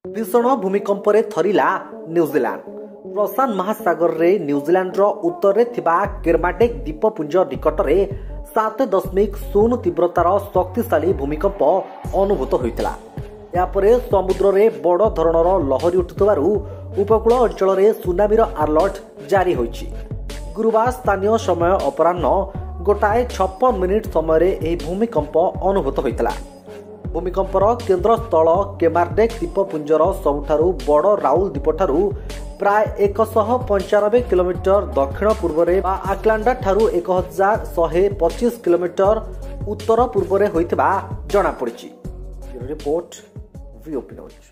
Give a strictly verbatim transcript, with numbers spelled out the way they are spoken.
भीषण भूमिकंप थरिला न्यूजीलैंड। प्रशांत महासागर रे न्यूजीलैंड उत्तर में केरमाटेक द्वीपपुंज निकट में सात दशमिक शून्य तीव्रतार शक्तिशाली भूमिकंप अनुभूत होता। यापर समुद्र में बड़ धरणर लहरी उठुवु उपकूल अंचल में सुनामीर अलर्ट जारी होइछि। गुरुवार स्थानीय समय अपराह्न गोटाए छप्पन मिनिट समय यह भूमिकंप अनुभूत होता। भूमिकंपर केन्द्र स्थल केमारडेक द्वीपपुंजर सबुठारु बड़ राउल द्वीपठारु प्राय एक सौ पंचानबे किलोमीटर दक्षिण पूर्व में आक्लांडा ठारू एक हजार शहे पचीस किलोमीटर उत्तर पूर्व में होइतिबा जଣା पड़िछि। Report वीओपी news.